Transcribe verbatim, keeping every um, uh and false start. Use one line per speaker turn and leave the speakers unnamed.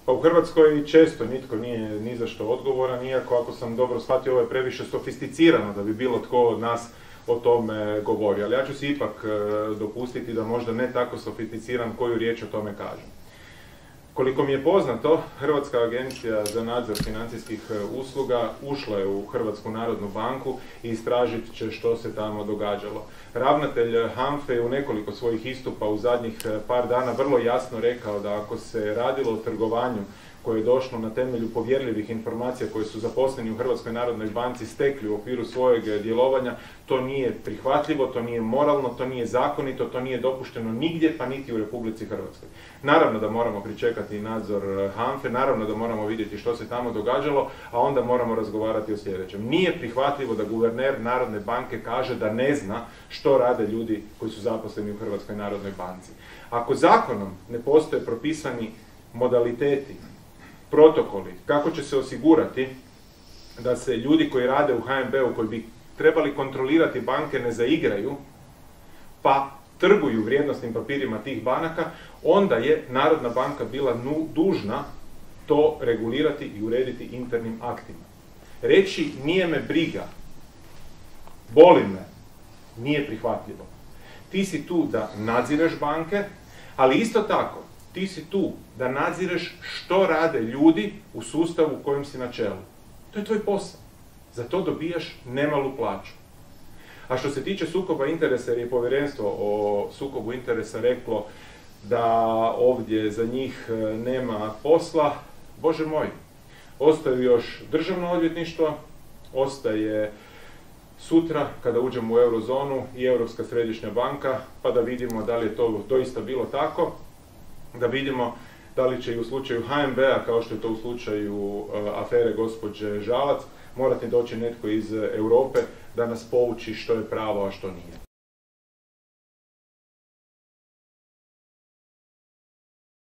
Pa u Hrvatskoj često nitko nije ni za što odgovoran, iako ako sam dobro shvatio, ovo je previše sofisticirano da bi bilo tko od nas o tome govori. Ali ja ću si ipak dopustiti da možda ne tako sofisticiran koju riječ o tome kažem. Koliko mi je poznato, Hrvatska agencija za nadzor financijskih usluga ušla je u Hrvatsku narodnu banku i istražit će što se tamo događalo. Ravnatelj HANFA je u nekoliko svojih istupa u zadnjih par dana vrlo jasno rekao da ako se radilo o trgovanju koje je došlo na temelju povjerljivih informacija koje su zaposleni u Hrvatskoj narodnoj banci stekli u okviru svojeg djelovanja, to nije prihvatljivo, to nije moralno, to nije zakonito, to nije dopušteno nigdje, pa niti u Republici Hrvatskoj. Naravno da moramo pričekati nadzor HANFA-e, naravno da moramo vidjeti što se tamo događalo, a onda moramo razgovarati o sljedećem. Nije prihvatljivo da guverner Narodne banke kaže da ne zna što rade ljudi koji su zaposleni u Hrvatskoj narodnoj banci. Ako zakonom ne postoje propisani modaliteti, protokoli, kako će se osigurati da se ljudi koji rade u H N B-u, koji bi trebali kontrolirati banke, ne zaigraju, pa trguju vrijednosnim papirima tih banaka, onda je Narodna banka bila dužna to regulirati i urediti internim aktima. Reći nije me briga, boli me, nije prihvatljivo. Ti si tu da nadzireš banke, ali isto tako ti si tu da nadzireš što rade ljudi u sustavu u kojem si na čelu. To je tvoj posao. Za to dobijaš nemalu plaću. A što se tiče sukoba interesa, jer je povjerenstvo o sukobu interesa reklo da ovdje za njih nema posla, Bože moj, ostaju još državno odvjetništvo, ostaje sutra, kada uđemo u eurozonu, i Europska središnja banka, pa da vidimo da li je to doista bilo tako, da vidimo da li će i u slučaju H N B-a, kao što je to u slučaju afere gospođe Žalac, morati doći netko iz Europe da nas pouči što je pravo, a što nije.